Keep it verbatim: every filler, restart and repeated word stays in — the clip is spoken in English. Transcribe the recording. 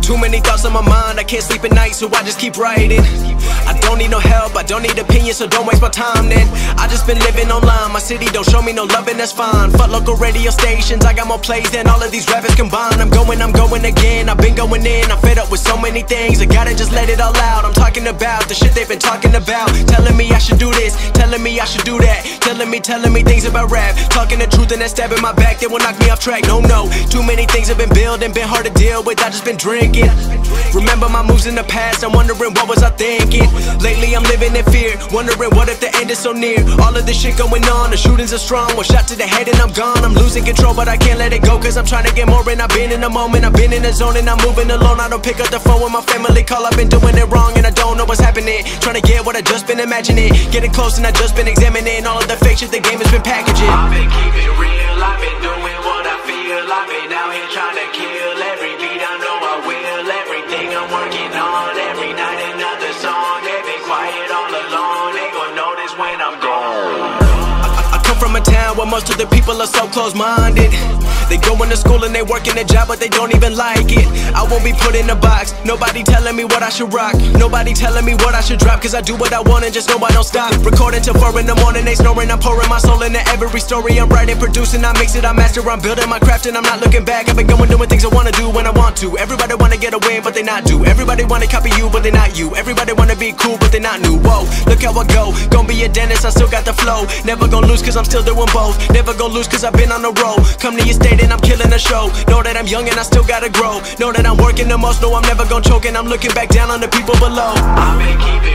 Too many thoughts on my mind, I can't sleep at night, so I just keep writing. I don't need no help, I don't need opinions, so don't waste my time then. I just been living online, my city don't show me no loving, that's fine. Fuck local radio stations, I got more plays than all of these rappers combined. I'm going, I'm going again, I've been going in, I'm fed up with so many things, I gotta just let it all out. I'm talking about the shit they've been talking about, telling me I should do this, telling me I should do that, telling me, telling me things about rap, talking the truth and then stabbing my back, they will knock me off track. No, no, too many things have been building, been hard to deal with, I just been drinking. Remember my moves in the past, I'm wondering what was I thinking. Lately I'm living in fear, wondering what if the end is so near. All of this shit going on, the shootings are strong, one shot to the head and I'm gone. I'm losing control but I can't let it go, cause I'm trying to get more and I've been in the moment, I've been in the zone and I'm moving alone. I don't pick up the phone when my family call, I've been doing it wrong and I don't know what's happening. Trying to get what I just been imagining, getting close and I just been examining all of the fake shit the game has been packaging. I've been keeping real, I've been doing what I feel, I've been out here trying to kill every beat, I know I will, everything I'm working on, every night another song, they been quiet all along, they gon' notice when I'm gone. I come from a town where most of the people are so close-minded. They go into school and they work in a job but they don't even like it. I won't be put in a box, nobody telling me what I should rock, nobody telling me what I should drop, cause I do what I want and just know I don't stop. Recording till four in the morning, they snoring, I'm pouring my soul into every story. I'm writing, producing, I mix it, I master, I'm building my craft and I'm not looking back. I've been going doing things I wanna do when I want to. Everybody wanna get a win but they not do. Everybody wanna copy you but they not you. Everybody wanna be cool but they not new. Whoa, look how I go, gonna be a dentist, I still got the flow. Never gonna lose cause I'm still doing both. Never gonna lose cause I've been on the road. Come to your state and I'm killing the show. Know that I'm young and I still gotta grow. Know that I'm working the most, know I'm never gonna choke, and I'm looking back down on the people below. I've been keeping